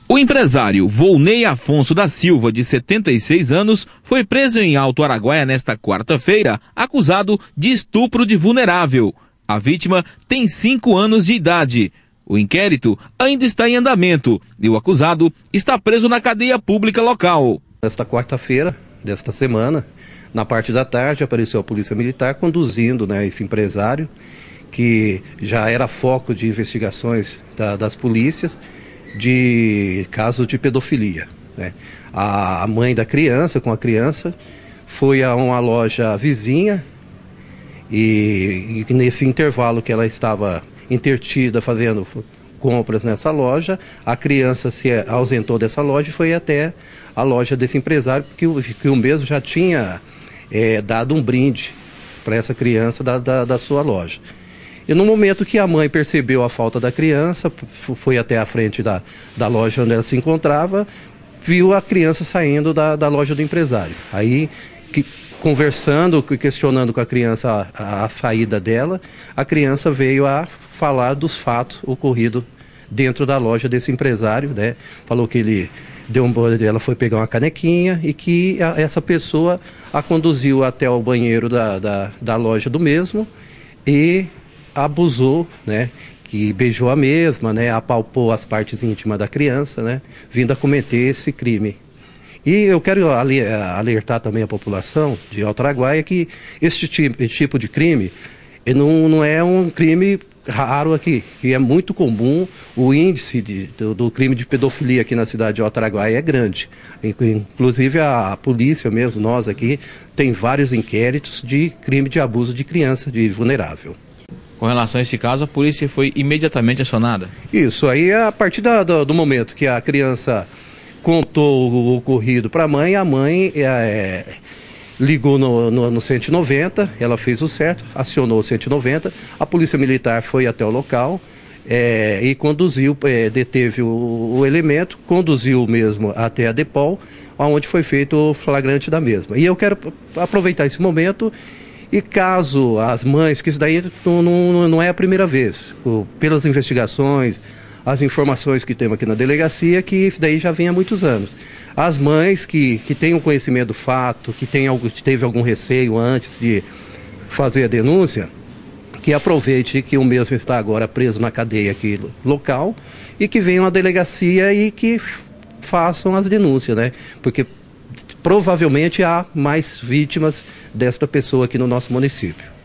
O empresário Volney Afonso da Silva, de 76 anos, foi preso em Alto Araguaia nesta quarta-feira, acusado de estupro de vulnerável. A vítima tem 5 anos de idade. O inquérito ainda está em andamento e o acusado está preso na cadeia pública local. Nesta quarta-feira desta semana, na parte da tarde, apareceu a Polícia Militar conduzindo, esse empresário, que já era foco de investigações das polícias, de caso de pedofilia. A mãe da criança, com a criança, foi a uma loja vizinha e nesse intervalo que ela estava intertida fazendo compras nessa loja, a criança se ausentou dessa loja e foi até a loja desse empresário, porque o mesmo já tinha dado um brinde para essa criança da sua loja. E no momento que a mãe percebeu a falta da criança, foi até a frente da loja onde ela se encontrava, viu a criança saindo da loja do empresário. Aí, conversando, questionando com a criança a saída dela, a criança veio a falar dos fatos ocorridos dentro da loja desse empresário, Falou que ela foi pegar uma canequinha e que essa pessoa a conduziu até o banheiro da loja do mesmo e abusou, que beijou a mesma, apalpou as partes íntimas da criança, vindo a cometer esse crime. E eu quero alertar também a população de Alto Araguaia que esse tipo de crime não é um crime raro aqui, que é muito comum. O índice do crime de pedofilia aqui na cidade de Alto Araguaia é grande. Inclusive a polícia mesmo, nós aqui, tem vários inquéritos de crime de abuso de criança, de vulnerável. Com relação a esse caso, a polícia foi imediatamente acionada? Isso, aí a partir do momento que a criança contou o ocorrido para a mãe ligou no 190, ela fez o certo, acionou o 190, a Polícia Militar foi até o local e conduziu, deteve o elemento, conduziu mesmo até a DEPOL, onde foi feito o flagrante da mesma. E eu quero aproveitar esse momento. E caso as mães, que isso daí não é a primeira vez, pelas investigações, as informações que temos aqui na delegacia, que isso daí já vem há muitos anos. As mães que tenham conhecimento do fato, que teve algum receio antes de fazer a denúncia, que aproveite que o mesmo está agora preso na cadeia aqui local e que venham à delegacia e que façam as denúncias, Porque provavelmente há mais vítimas desta pessoa aqui no nosso município.